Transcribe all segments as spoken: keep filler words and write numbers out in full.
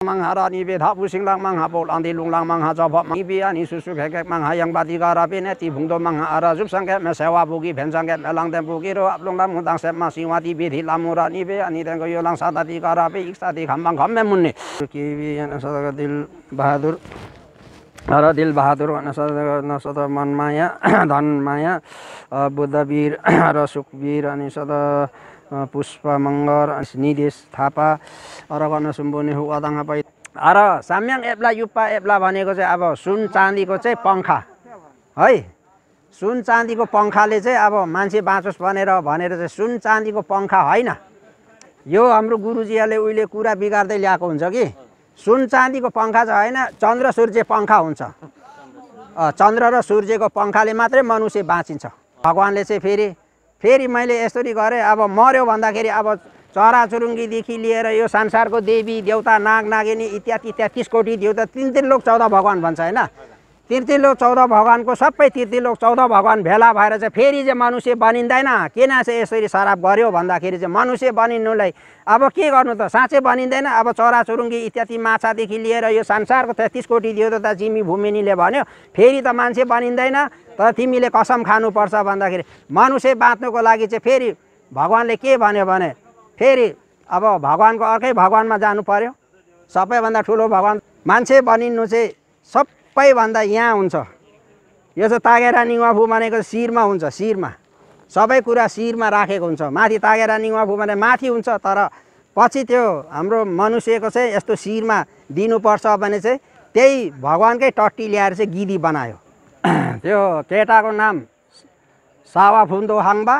Manghara ni be tha pusing lang mangha bol andi lung lang mangha jawab ni be ani susu khek mangha yang bati gara be ne ti bungdo mangha ara jup sang ke me sewa bugi phen sang ke lang tem bugi ro aplong lam mudang se ma siwati be thi lamura ni be ani teng ko yo lang sada ti gara be iksa ti khambang kham me munne ki bi ana sada dil bahadur ara dil bahadur ana sada na sada man maya dhan maya buddha bir ra sukbir ani sada Pushpa मंगर निदेश थापा अरगन सुम्बुने हु अदाङ पाइ or Samyang एप्ला युप्पा एप्ला भनेको चाहिँ अब सुन चाँदीको चाहिँ पंखा है सुन चाँदीको पंखाले चाहिँ अब मान्छे बाँचोस् भनेर भनेर चाहिँ सुन चाँदीको पंखा हैन यो हाम्रो गुरुजीले उहिले कुरा बिगार्दै ल्याएको हुन्छ कि सुन चाँदीको पंखा चाहिँ हैन चन्द्र सूर्य पंखा हुन्छ चन्द्र र सूर्यको पंखाले मात्रै मनुष्य बाँचिन्छ भगवानले चाहिँ फेरि फेरि मैले यसरी गरेँ अब मर्यो भन्दाखेरि अब चराचुरुङ्गीदेखि लिएर यो संसारको देवी देवता नाग नागिनी इत्यादि तेत्तिस कोटी देवता तीन तीन लोक चौध भगवान भन्छ हैन तीन तीन लोक चौध भगवानको सबै तीन तीन लोक चौध भगवान भेला भएर चाहिँ फेरि चाहिँ मनुष्य बनिँदैन किन चाहिँ यसरी श्राप गर्यो भन्दाखेरि चाहिँ मनुष्य बनिनुलाई अब के गर्नु त साँच्चै बनिँदैन अब चराचुरुङ्गी इत्यादि माछादेखि लिएर यो संसारको तेत्तिस कोटी देवता जिमी भूमिनीले भन्यो फेरि त मान्छे बनिँदैन तर तिमीले कसम खानुपर्छ भन्दाखेरि मनुष्य बाँच्नुको लागि चाहिँ फेरि भगवानले के भन्यो भने फेरि अब भगवानको अर्कै भगवानमा जानु पर्यो सबैभन्दा ठुलो भगवान मान्छे बनिनु चाहिँ सबैभन्दा यहाँ हुन्छ यो चाहिँ तागेरा निङाफु भनेको शिरमा हुन्छ शिरमा सबै कुरा शिरमा राखेको हुन्छ माथि तागेरा निङाफु भने माथि हुन्छ तर पछि त्यो हाम्रो मनुष्यको चाहिँ यस्तो शिरमा दिनुपर्छ भने चाहिँ त्यही भगवानकै टट्टी ल्याएर चाहिँ गिदी बनायो त्यो केटाको नाम सावाफुन्दो हाङबा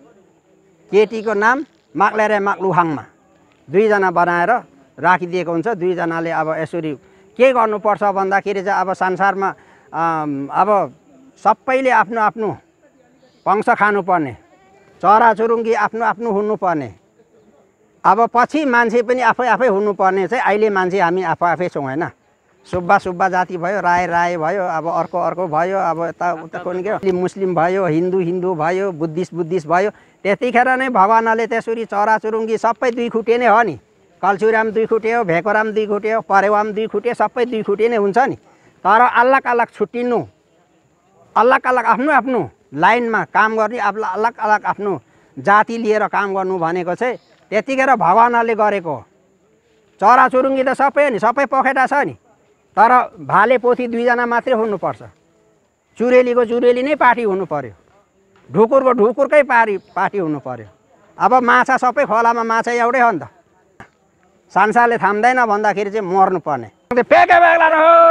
केटीको नाम माक्लेरे माक्लु हाङमा दुईजना बनाएर राखिदिएको हुन्छ दुईजनाले अब यसरी के गर्नुपर्छ भन्दाखेरि चाहिँ अब संसारमा अब सबैले आफ्नो आफ्नो वंश खानुपर्ने चराचुरुङ्गी आफ्नो आफ्नो हुनुपर्ने अब पछि मान्छे पनि आफै आफै हुनुपर्ने चाहिँ अहिले मान्छे हामी आफै आफै छौँ हैन सुब्बा सुब्बा जाति भयो राय राय भयो अब अर्को अर्को भयो अब यता उता कुन के मुस्लिम भयो हिन्दू हिन्दू भयो बुद्धिस्ट बुद्धिस्ट भयो त्यतिखेर नै भगवानले त्यसरी चराचुरुङ्गी सबै दुई खुटे नै हो नि कल्चुराम दुई खुटे हो भेकोराम दुई खुटे हो परेवाम दुई खुटे सबै दुई खुटे नै हुन्छ नि तर अलग अलग छुट्टिनु अलग अलग आफ्नो आफ्नो लाइनमा काम गर्ने अलग अलग आफ्नो जाति लिएर काम गर्नु भनेको चाहिँ त्यतिखेर भगवानले गरेको चराचुरुङ्गी त सबै हो नि सबै पखेटा छ नि तर भाले पोथी दुईजना मात्रै हुनुपर्छ चुरेलीको चुरेली नै पार्टी हुनु पर्यो ढुकुरको ढुकुरकै पारी पार्टी हुनु पर्यो अब माछा सबै खोलामा माछा एउटै हो नि त संसारले थाम्दैन भन्दाखेरि चाहिँ मर्नु पर्ने पेके बेग्ला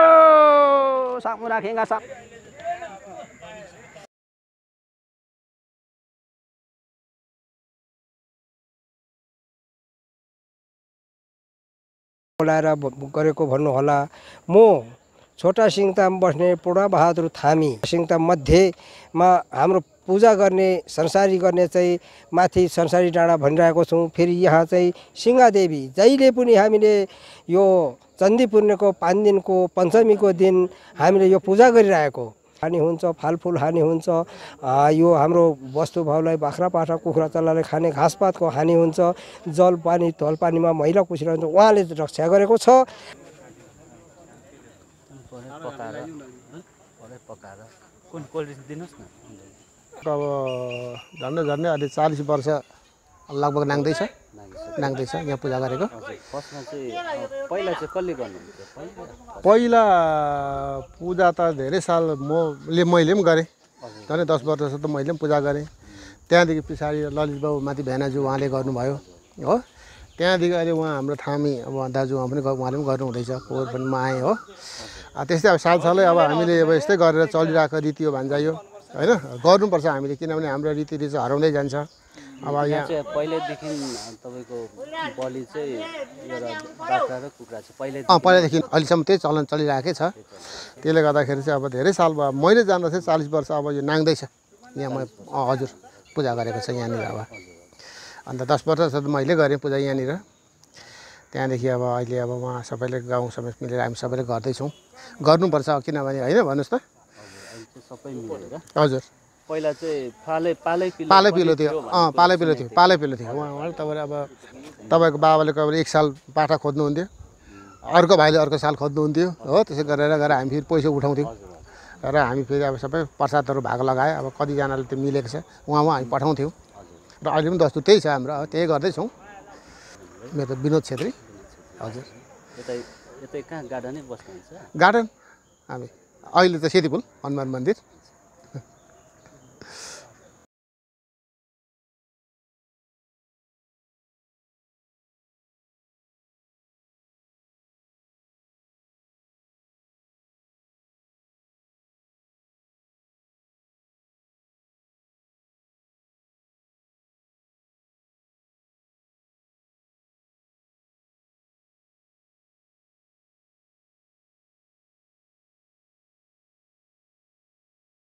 रहो सामुरा खेङ्गा सब बोलाएर गरेको भन्नु होला म छोटा सिङताम बस्ने पूर्ण बहादुर थामी सिङताम मध्येमा हाम्रो पूजा गर्ने संसारी गर्ने चाहिँ माथि संसारी डाँडा भनिरहेको छौँ फेरि यहाँ चाहिँ सिंहदेवी जहिले पनि हामीले यो चन्दी पूर्णिमाको पाँच दिनको पञ्चमीको दिन हामीले यो पूजा गरिरहेको हानि हुन्छ फलफुल हानि हुन्छ यो हाम्रो वस्तु भाउलाई बाख्रा पाठा कुखुरा चल्लाले खाने घाँसपातको हानि हुन्छ जल पानी थल पानीमा मैला कुसिरहन्छ उहाँले रक्षा गरेको छ अब झन्डै झन्डै अहिले चालीस वर्ष लगभग नाग्दैछ नाग्दैछ यहाँ पूजा गरेको पहिला चाहिँ कसले गर्नु पहिला पूजा त धेरै साल मले मैले पनि गरेँ झन् दस वर्ष जस्तो मैले पनि पूजा गरेँ त्यहाँदेखि पछाडि ललित बाबु माथि भेनाजु उहाँले गर्नुभयो हो त्यहाँदेखि अहिले उहाँ हाम्रो थामी अब दाजु उहाँ पनि उहाँले पनि गर्नुहुँदैछ पोहोर पनि म आएँ हो त्यस्तै अब सालसालै अब हामीले अब यस्तै गरेर चलिरहेको रीति हो भन्छ यो होइन गर्नुपर्छ हामीले किनभने हाम्रो रीतिरिवाज हराउँदै जान्छ अब यहाँ चाहिँ पहिल्यैदेखि तपाईँको बलि चाहिँ एउटा बाख्रा र कुखुरा चाहिँ पहिल्यै अँ पहिलादेखि अहिलेसम्म त्यही चलन चलिरहेकै छ त्यसले गर्दाखेरि चाहिँ अब धेरै साल भयो मैले जान्दा चाहिँ चालिस वर्ष अब यो नाग्दैछ यहाँ म हजुर पूजा गरेको छ यहाँनिर अब अन्त दस वर्ष जस्तो मैले गरेँ पूजा यहाँनिर त्यहाँदेखि अब अहिले अब उहाँ सबैले गाउँ समेत मिलेर हामी सबैले गर्दैछौँ गर्नुपर्छ किनभने होइन भन्नुहोस् त सबै मिलेर हजुर पहिला चाहिँ पालै पालै पिलो पालै पिलो थियो अँ पालै पिलो थियो पालै पिलो थियो उहाँ उहाँले तपाईँले अब तपाईँको बाबाले कहिले एक साल पाठा खोज्नुहुन्थ्यो अर्को भाइले अर्को साल खोज्नुहुन्थ्यो हो, त्यसै गरेर गरेर हामी फेरि पैसा उठाउँथ्यौँ र हामी फेरि अब सबै प्रसादहरू भाग लगाए। अब कतिजनाले त्यो मिलेको छ उहाँ उहाँ हामी पठाउँथ्यौँ र अहिले पनि दस्तुर त्यही छ हाम्रो, त्यही गर्दैछौँ। मेरो त विनोद छेत्री। हजुर यतै यतै कहाँ गार्डनै बस्नुहुन्छ? गार्डन हामी अहिले त सेतीपुल हनुमान मन्दिर